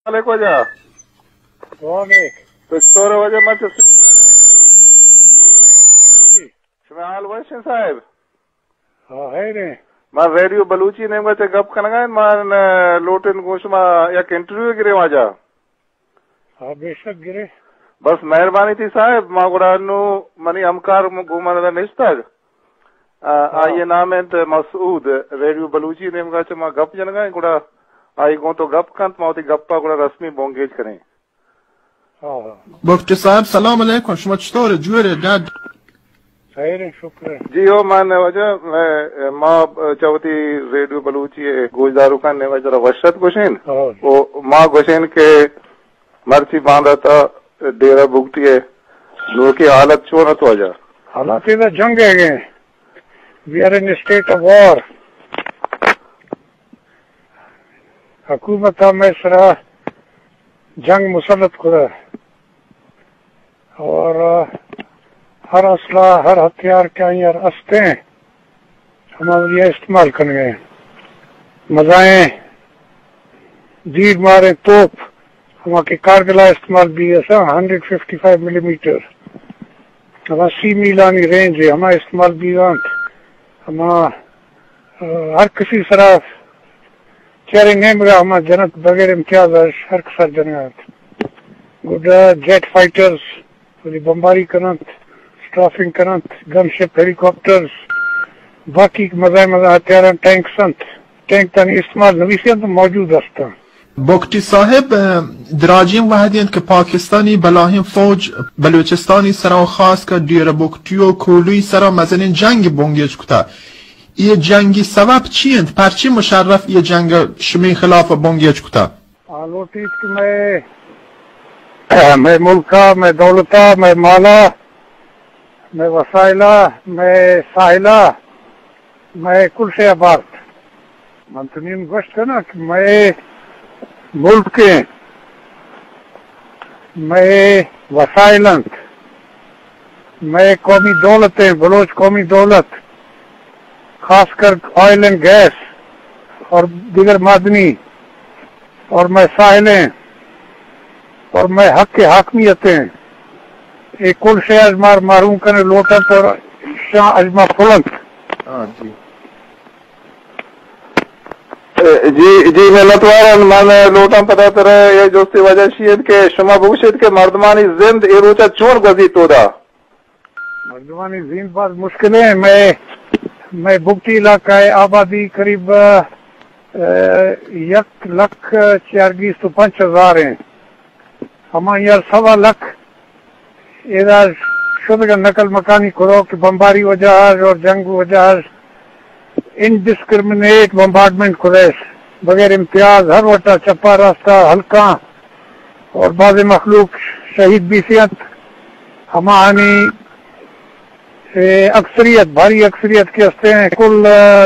کو جا پستور وجہ مچ شمال وشن صاحب ہاں ہے نے ما ریڈیو بلوچی نے مچ گپ کنگا مان لوٹن گوش ما یک انٹرویو گرے واجا ہاں بے شک گرے بس مہربانی تھی صاحب ما گڑانو منی ہمکار گومن نشتگ آئیے نام ہے مسعود ریڈیو بلوچی نے مگا چما گپ جنگا گڑا آئی گو تو گپ کنت ماوتی گپا گڑا رسمی بونگیج کریں بخت صاحب سلام علیکم شما چطور جوره داد خیر شکر جی ہو مان وجہ ما چوتی ریڈیو بلوچی گوجدارو کا نے وجہ وشت گوشین او ما گوشین کے مرچی باندھا تھا ڈیرا بھگتی ہے لوگ کی حالت چونت وجہ حالات ادھر جنگ ہے گئے we are in state of war حکومت میں سرا جنگ مسلط خدا اور ہر اسلحہ ہر ہتھیار کے یار استے ہمارے لیے استعمال کرنے گئے مزائیں دیر مارے توپ ہمارے کے کارگلہ استعمال بھی ہے 155 ملی میٹر 80 میلانی رینج ہے ہمارا استعمال بھی ہمارا ہر کسی طرح چہرے نہیں ملا ہمارا جنت بغیر امتیاز ہر کسر جنت گڈ جیٹ فائٹرز بمباری کرنت اسٹرافنگ کرنت گن شپ ہیلی کاپٹرز باقی مزہ ہتھیار ٹینک سنت ٹینک تانی استعمال نویسیاں تو موجود ہستا بختی صاحب دراجیم واحدین که پاکستانی بلاهم فوج بلوچستانی سرا خاص که دیر بکتیو کولوی سرا مزنین جنگ بونگیج کتا یہ جنگی سبب چیند پرچی مشرف یہ جنگ شمی خلاف بونگیج کتا آلوٹیت کہ میں ملکا میں دولتا میں مالا میں وسائلہ میں ساحلہ میں کل سے آباد منتنین گوشت ہے نا کہ میں ملک کے میں وسائلنت میں قومی دولت ہے بلوچ قومی دولت خاص کر آئل اینڈ گیس اور دیگر معدنی اور میں ساحلیں اور میں حق کے حاکمیتیں ایک کل سے اجمار معروم کرنے لوٹت اور شاہ اجمہ پھلنت جی جی میں لطوارن من لوٹاں پتہ ترے یہ جوستی وجہ شید کے شما بوشید کے مردمانی زند ای روچہ چون گزی تو دا مردمانی زند بات مشکل ہے میں بگٹی علاقہ آبادی قریب 1,40,000 ہیں ہمارے یار 1.25 لاکھ ادھر شدہ نقل مکانی کرو کہ بمباری وجہ اور جنگ وجہ انڈسکرمنیٹ بمبارڈمنٹ خریش بغیر امتیاز ہر وٹا چپا راستہ ہلکا اور بعض مخلوق شہید بھی سیت ہمانی اکثریت بھاری اکثریت کے ہستے ہیں کل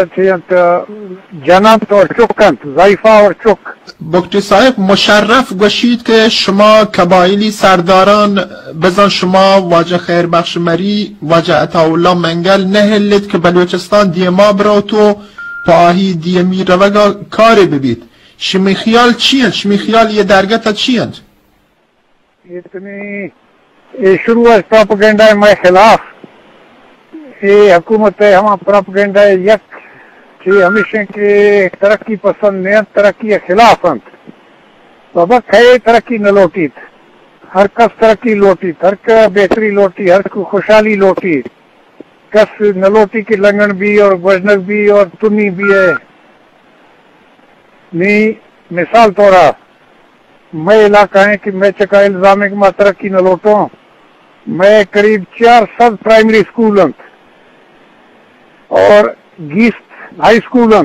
جنت اور چکنت ضعیفہ اور چک بختی صاحب مشرف گوشید که شما قبایلی سرداران بزن شما واجه خیر بخش مری واجه عطاالله منگل نهلید که بلوچستان دیما براتو پاهی دیمی روگا کاری ببید شمی خیال چیند؟ شمی خیال یہ درگتا چیند؟ اتنی شروع از پراپگنڈا ہے میں خلاف یہ حکومت ہے ہمارا پراپگنڈا ہے یک کہ ہمیشہ کے ترقی پسند نیت ترقی کے خلاف انت تو وقت ہے ترقی نہ لوٹیت ہر کس ترقی لوٹیت ہر کا بہتری لوٹی ہر کو خوشحالی لوٹی کس نہ لوٹی کی لنگن بھی اور گوجنک بھی اور تنی بھی ہے نی مثال طورا میں علاقہ ہے کہ میں چکا الزام ہے کہ میں ترقی نہ لوٹوں میں قریب 400 پرائمری اسکول انت اور 20 ہائی اسکول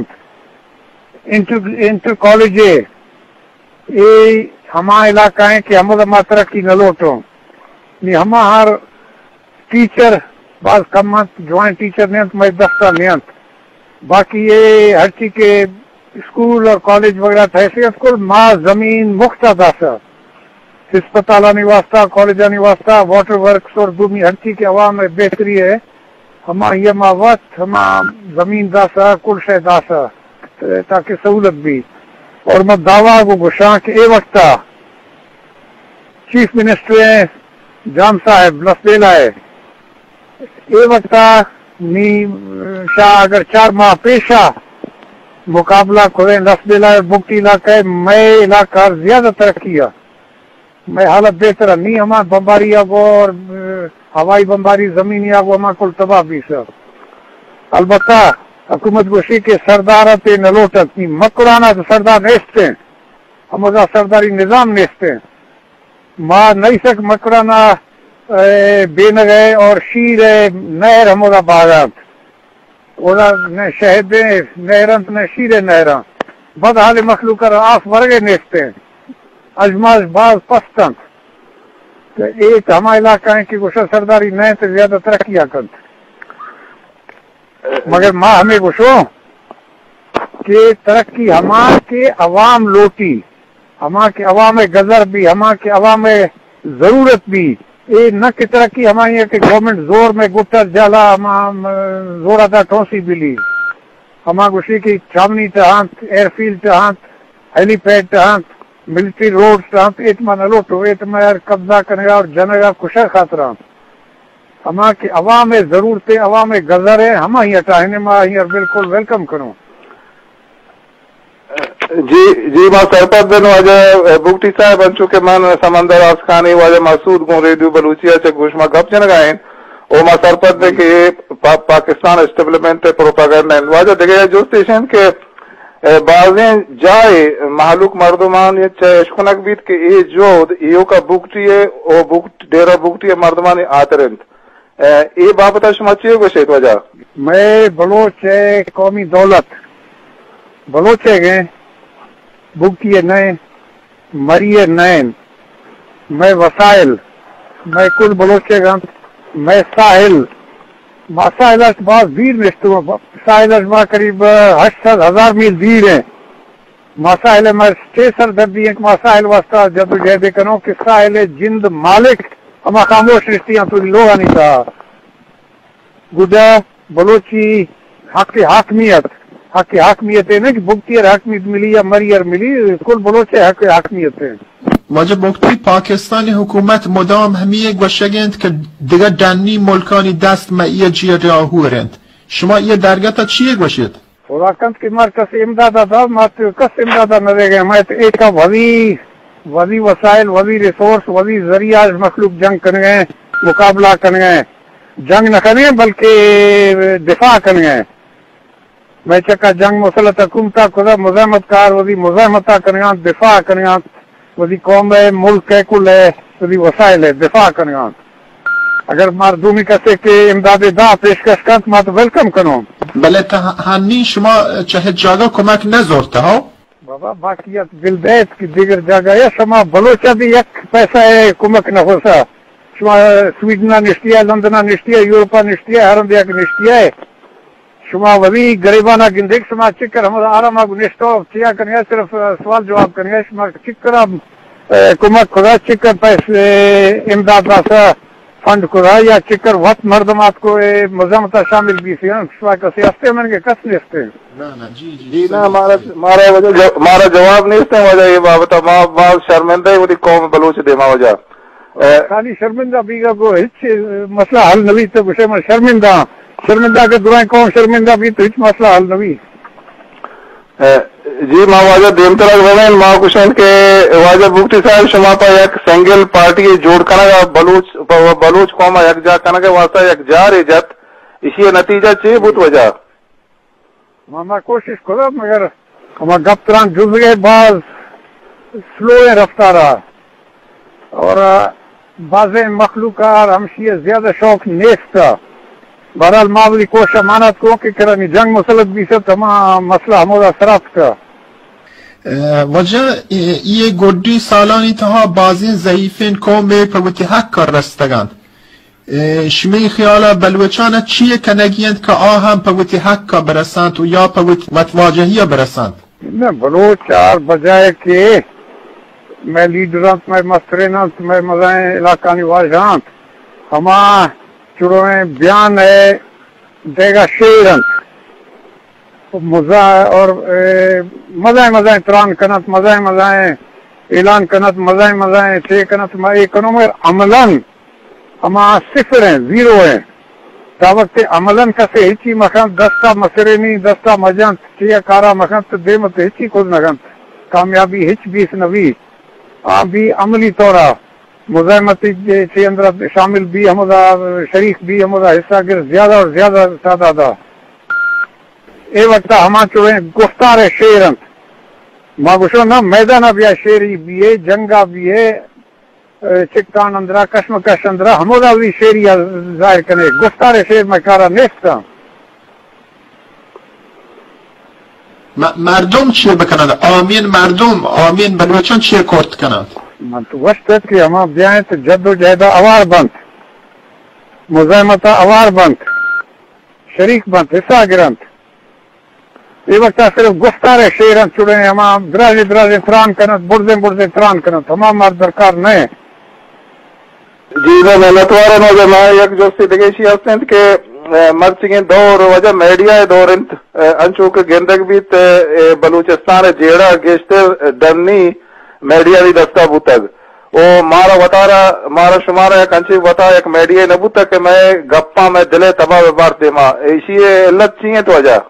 انٹر کالج ہے یہ ہمارا علاقہ ہے کہ ہم ترقی نہ لوٹوں ہمارا ٹیچر بعض کمت جوائنٹ ٹیچر نیت میں دفتہ نیت باقی یہ ہر چیز کے اسکول اور کالج وغیرہ حیثیت کو ماں زمین مختلف آسا ہسپتالانی واسطہ کالجانی واسطہ واٹر ورکس اور بھومی ہر چیز کے عوام میں بہتری ہے ہما یہ وقت ہما زمین داسا کل شہ داسا تاکہ سہولت بھی اور میں دعویٰ کو گشاں کہ اے وقتا چیف منسٹر ہیں جام صاحب لسبیلا ہے یہ وقت نی شاہ اگر 4 ماہ پیشہ مقابلہ کریں لسبیلا بگٹی علاقہ میں علاقہ زیادہ ترقی ہے میں حالت بہتر نہیں ہمارا بمباری آگو اور ہوائی بمباری زمینی آگو ہمارا کل تباہ بھی سر البتہ حکومت گوشی کے سردارت نلوٹت مکرانا تو سردار نیستے ہیں ہمارا سرداری نظام نیستے ہیں ماں نہیں سک مکرانا بے نگے اور شیر نہر ہمارا باغات شہد نہرنت نے شیر نہران بد حال مخلوق آف ورگے نیستے ہیں اجماش باز پستن تو ایک ہمارا علاقہ ہے کہ گوشہ سرداری نہیں تو زیادہ ترقیہ کرتے مگر ماں ہمیں گوشو کہ ترقی ہمارے کے عوام لوٹی ہمارے کے عوام گزر بھی ہمارے کے عوام ضرورت بھی یہ نہ کہ ترقی ہماری ہے کہ گورنمنٹ زور میں گٹر جالا زور ادا ٹھونسی بلی ہمارا گوشی کی چھامنی تہانت ایئر فیلڈ تہانت ہیلی پیڈ تہانت ملٹری روڈ تہانت ایتما نہ لوٹو ایتما قبضہ کرنے گا اور جنگا کشر خاطران ہمارا کہ عوام ضرورتیں عوام گزر ہے ہم ہی ہٹانے میں ہی بالکل ویلکم کروں جی ماں سرپت دن واجہ بگٹی صاحب ان چونکہ من سمندر آسکانی واجہ مسعود گون ریڈیو بلوچیا سے گوش ما گپ چن گائیں او ماں سرپت دے کہ پاکستان اسٹیبلمنٹ پروپاگنڈا واجہ دیکھے جو اسٹیشن کے بعضیں جائے محلوق مردمان یہ اشکنک بیت کہ یہ جو ایو کا بگٹی ہے او ڈیرہ بگٹی ہے مردمان آترنت یہ بابتا شما چیئے گو شیط وجہ میں بلوچ قومی دولت بلوچ گئے بگٹی نئے مری نین میں وسائل میں کل بلوچے گا میں ساحل ساحل بہت دیر نشتوں ساحل قریب 800,000 میل دیر ہیں مسائل میں 6 سال دردی ہیں مسائل واسطہ جب جہدے کروں کہ ساحل جند مالک ہما خاموش رشتیاں تو لوگا نہیں تھا گجا بلوچی حق حاکمیت ہے نا کہ بگٹی حاکمیت ملی یا مریر ملی کل بلوچ حق حاکمیت ہے واجہ بگٹی پاکستان حکومت مدام ہمی ایک وشگند کہ دیگر دنی ملکانی دست مئیه جیره هورند شما یہ درگتا چیه گوشید؟ وراکند که مار کس امدادا داد ما تو کس امدادا نرگه ما تو ایک وزی وسائل وزی ریسورس وزی ذریعہ مخلوق جنگ کرنے مقابلہ کرنے جنگ نہ کرنے بلکہ دفاع کرنے میں چکا جنگ مسلط حکومتہ کدا مزاحمت کار وزی مزاحمتہ کرنے دفاع کرنے وزی قوم ہے ملک ہے کل ہے وزی وسائل ہے دفاع کرنے اگر مردمی کسے کے امداد دا پیشکش کرت ما تو ویلکم کنوں بلے ہنی شما چاہے جاگہ کمک نزورتا ہو بابا باقیت بلدیت کی دیگر جگہ ہے شما بلوچہ بھی یک پیسہ ہے کمک نہ ہو سا شما سویڈنا نشتی ہے لندنا نشتی ہے یورپا نشتی ہے ہر دیا کی نشتی ہے شما وزی گریبانہ گندگ شما چکر ہمارا آرام آگو نشتو چیا کرنے صرف سوال جواب کرنے شما چکر کمک خدا چکر پیسے امداد راسا فنڈ خدا یا چکر وقت مردمات کو مزامتا شامل بھی سی شما کسی ہستے من کے کس نشتے جی نا ہمارا جواب نہیں اس وجہ یہ بابتا ما شرمندہ ہے وہ قوم بلوچ دے ما وجہ خالی شرمندہ بیگا کو ہچ مسئلہ حل نوی تو گوشے میں شرمندہ کے دعائیں قوم شرمندہ بھی تو ہچ مسئلہ حل نوی جی ماں واجہ دیمتر اگرین ماں کشن کے واجہ بگٹی صاحب شما پا یک سنگل پارٹی جوڑ کنگا بلوچ قوم یک جا کنگا واسطہ یک جا رہی جت اسی نتیجہ چیئے بوت وجہ ماما کوشش کرو مگر ہمارا گپتران جز گئے بعض سلو رفتہ رہا اور بعض مخلوقات ہمشی زیادہ شوق نیست تھا بہرحال معاملی کوشش امانت کو کہ کرانی جنگ مسلط بھی سے تمام مسئلہ ہمارا سرافت کا وجہ یہ گوڑی سالانی تہا بعضی ضعیفین قوم پروتی حق کر رستگاند شمی خیالا بلوچانا چیئے کنگیند که آهم پروتی حق کا برساند و یا پروتی وتواجهی برساند میں بلوچار بجائے کہ میں لیڈرانت میں مسترینانت میں مزائیں علاقانی واجہانت ہما چرویں بیان ہے دیگا شیرنت اور مزائیں تران کنت مزائیں اعلان کنت مزائیں تھے کنت ما ایک کنو میں عملاً اما صفر ہیں زیرو ہیں دعوت عملاً کسے ہچی مخان دستا مسرینی دستا مجانت چیا کارا مخان تو دیمت ہچی خود نگن کامیابی ہچ بیس نوی بھی عملی طورا مزاحمتی کے اندر شامل بھی ہمدا شریک بھی ہمدا حصہ گر زیادہ اور زیادہ تعداد اے وقت ہما چویں گفتار شیرنت ماں گوشو نا میدان بھی شیری بھی ہے جنگا بھی ہے چکتان اندرا کشمکش اندرا ہمدا بھی شیری ظاہر کرنے گفتار شیر میں کارا نیستا مردم چیه بکنند آمین مردم آمین بلوچان چیه کرد کنند من تو وقت ہے کہ ہما بیائیں تو جد و جہدہ اوار بند مزاحمتا اوار بند شریک بند حصہ گرند یہ وقت صرف گفتار شیرن چڑے ہما درازے تران کنت بردے تران کنت ہما مرد درکار نہیں جی میں لطوارا نوزے میں یک جو سی دگیشی ہستند کہ مرچگیں دور وجہ میڈیا دور انت انچو کے گندگ بیت بلوچستان جیڑا گیشتر ڈرنی میڈیا بھی دستا بوتگ او مارا وطارا مارا شمارا ایک انچی وطا ایک میڈیا نبوتا کہ میں گپا میں دلے تباہ بار دیما ایشی علت چیئے تو وجہ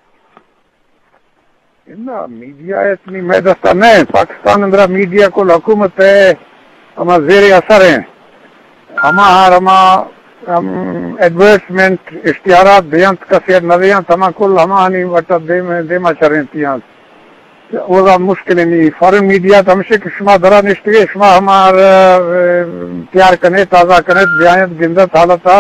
میڈیا اتنی میں دستا نہیں پاکستان اندرا میڈیا کو حکومت ہے ہما زیر اثر ہیں ہما ایڈورٹسمنٹ اشتہارات دیانت کثیر نظیانت ہما کل ہما ہنی وٹا دیما چریں تیاں وہ مشکل نہیں فارن میڈیا تو ہمشہ کہ شما درا نشتگے شما ہمار تیار کنے تازہ کنے بیانت گندت حالتا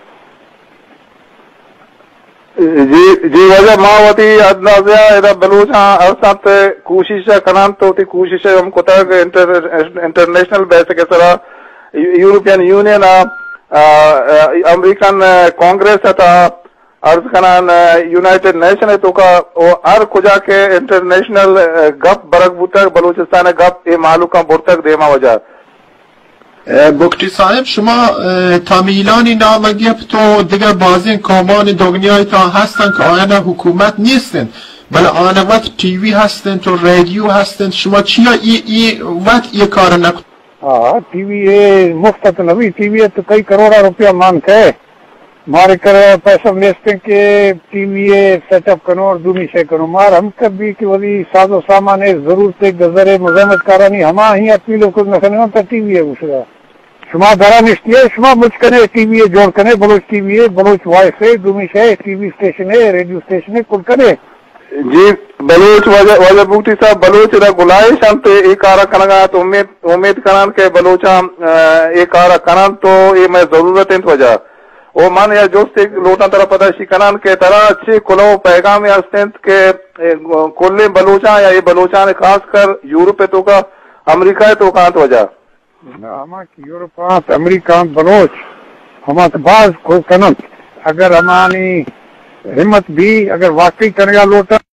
جی وجہ ماوتی ادنازیہ ادھا بلوچاں ارسات کوشش کنان تو تی کوشش ہم کو تک انٹرنیشنل بیس کے سرا یورپین یونین امریکن کانگریس تھا عرض کنان یونائٹڈ نیشن ہے تو کا ہر کجا کے انٹرنیشنل گپ برک بوتک بلوچستان گپ یہ معلوم برتک دیما وجہ بکتی صاحب شما تامیلانی نامگیب تو دیگر بازی کامان دنیای تا هستن که آینا حکومت نیستن بل آن وقت تیوی هستن تو رادیو هستن شما چیا ای وقت ای کار نکن ٹی وی مفت نبی ٹی وی تو کئی کروڑا روپیہ مانگ ہے مارے کر پیسہ نیستے کے ٹی وی سیٹ اپ کنو اور دومی سے کنو مار ہم کبھی کہ وہی ساز و سامان ہے ضرورت گزر مزاحمت کارانی ہما ہی اپنی لوگ نکلنے تا ٹی وی ہے اسرا شما درا نشتی ہے شما مجھ کنے ٹی وی جوڑ کنے بلوچ ٹی وی ہے بلوچ وائس ہے دومی سے ٹی وی اسٹیشن ہے ریڈیو اسٹیشن ہے کل کنے جی بلوچ وجہ بوٹی صاحب بلوچ دا گلائش ہم تے ایک آرہ کنگا تو امید کنان کے بلوچاں ایک آرہ کنان تو یہ میں ضرورت انت وجہ او مان یا جوست ایک لوٹا طرح پتاشی کنان کے طرح اچھے کلو پیغام یا استنت کے کل بلوچاں یا یہ بلوچاں خاص کر یورپ تو کا امریکہ تو کانت وجہ ہما کی یورپ امریکہ بلوچ ہما باز کو کنن اگر ہمانی ہمت بھی اگر واقعی کرنے لوٹا